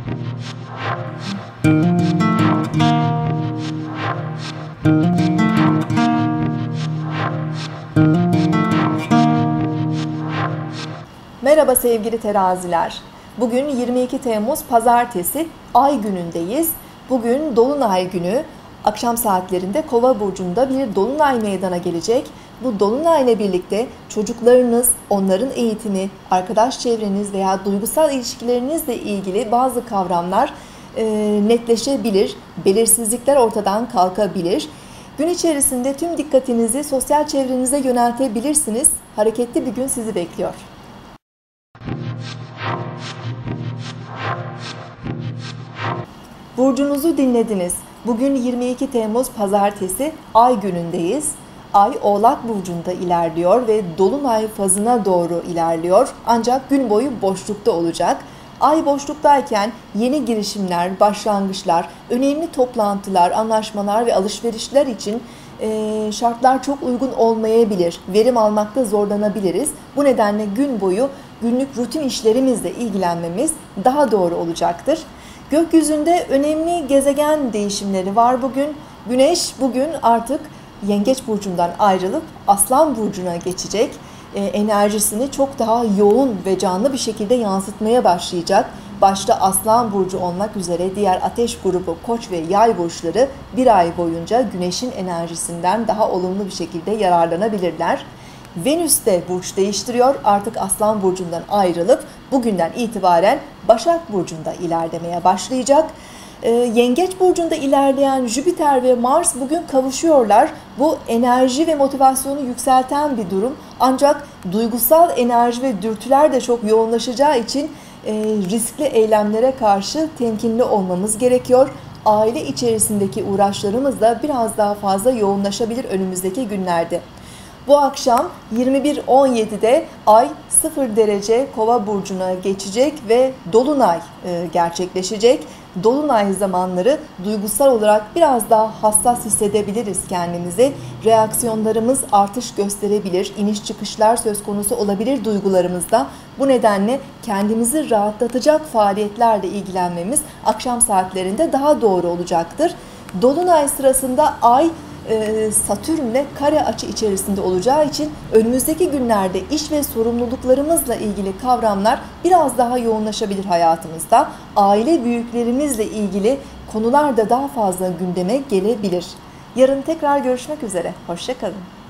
Merhaba sevgili teraziler. Bugün 22 Temmuz Pazartesi, Ay günündeyiz. Bugün Dolunay günü. Akşam saatlerinde Kova burcunda bir dolunay meydana gelecek. Bu dolunayla birlikte çocuklarınız, onların eğitimi, arkadaş çevreniz veya duygusal ilişkilerinizle ilgili bazı kavramlar netleşebilir. Belirsizlikler ortadan kalkabilir. Gün içerisinde tüm dikkatinizi sosyal çevrenize yöneltebilirsiniz. Hareketli bir gün sizi bekliyor. Burcunuzu dinlediniz. Bugün 22 Temmuz Pazartesi, Ay günündeyiz. Ay Oğlak Burcu'nda ilerliyor ve Dolunay fazına doğru ilerliyor. Ancak gün boyu boşlukta olacak. Ay boşluktayken yeni girişimler, başlangıçlar, önemli toplantılar, anlaşmalar ve alışverişler için şartlar çok uygun olmayabilir. Verim almakta zorlanabiliriz. Bu nedenle gün boyu günlük rutin işlerimizle ilgilenmemiz daha doğru olacaktır. Gökyüzünde önemli gezegen değişimleri var bugün. Güneş bugün artık Yengeç Burcu'ndan ayrılıp Aslan Burcu'na geçecek. Enerjisini çok daha yoğun ve canlı bir şekilde yansıtmaya başlayacak. Başta Aslan Burcu olmak üzere diğer ateş grubu Koç ve Yay burçları bir ay boyunca Güneş'in enerjisinden daha olumlu bir şekilde yararlanabilirler. Venüs de burç değiştiriyor. Artık Aslan Burcu'ndan ayrılıp bugünden itibaren Başak Burcu'nda ilerlemeye başlayacak. Yengeç Burcu'nda ilerleyen Jüpiter ve Mars bugün kavuşuyorlar. Bu enerji ve motivasyonu yükselten bir durum. Ancak duygusal enerji ve dürtüler de çok yoğunlaşacağı için riskli eylemlere karşı temkinli olmamız gerekiyor. Aile içerisindeki uğraşlarımız da biraz daha fazla yoğunlaşabilir önümüzdeki günlerde. Bu akşam 21.17'de Ay 0 derece Kova burcuna geçecek ve Dolunay gerçekleşecek. Dolunay zamanları duygusal olarak biraz daha hassas hissedebiliriz kendimizi. Reaksiyonlarımız artış gösterebilir, iniş çıkışlar söz konusu olabilir duygularımızda. Bu nedenle kendimizi rahatlatacak faaliyetlerle ilgilenmemiz akşam saatlerinde daha doğru olacaktır. Dolunay sırasında Ay Satürn'le kare açı içerisinde olacağı için önümüzdeki günlerde iş ve sorumluluklarımızla ilgili kavramlar biraz daha yoğunlaşabilir hayatımızda. Aile büyüklerimizle ilgili konular da daha fazla gündeme gelebilir. Yarın tekrar görüşmek üzere. Hoşça kalın.